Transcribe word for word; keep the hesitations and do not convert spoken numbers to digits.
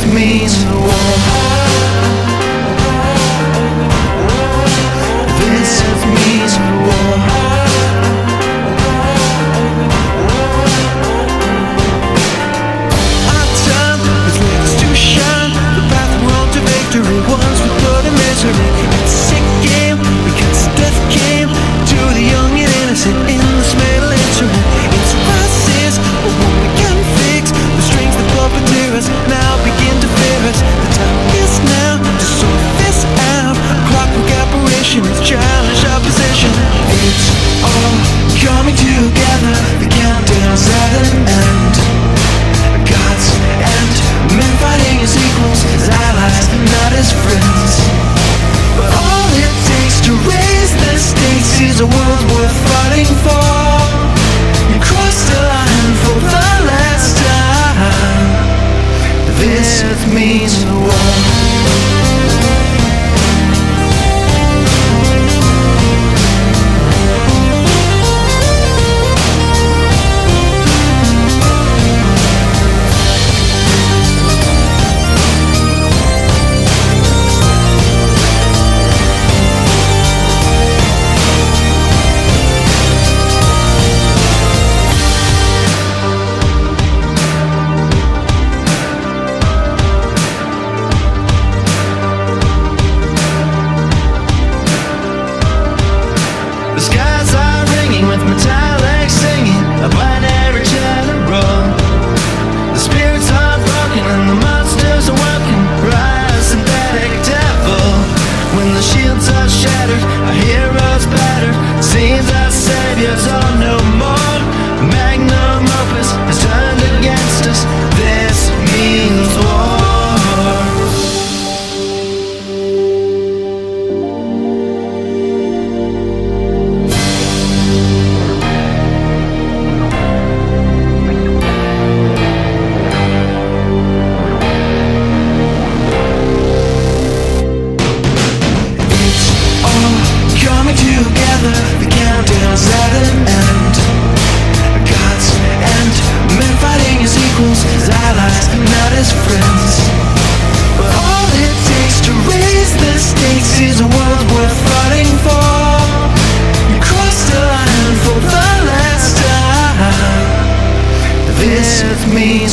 means war. This means war. Our time is lit to shine. The path world to victory. Once we put in misery. It's a sick game because death came to the young and innocent in this metal instrument. It's a crisis, but one we can fix. The strings that puppeteer us now begin to fear us. The time is now to sort this out. A clockwork apparition is challenge our position. It's all coming together. The countdown's at an end. Gods and men fighting as equals, as allies, not as friends. But all it takes to raise the stakes is a world worth fighting for. You crossed the line for the last time. This means war. The skies are ringing with metallic singing, a binary general. The spirits are broken and the monsters are working. Rise, synthetic devil. When the shields are shattered, our heroes battered. Seems our saviors are no more. Magnum opus has turned against us. This means war. Coming together, the countdown's at an end. Gods and men fighting as equals, as allies, not as friends. But all it takes to raise the stakes is a world worth fighting for. You crossed the line for the last time. This means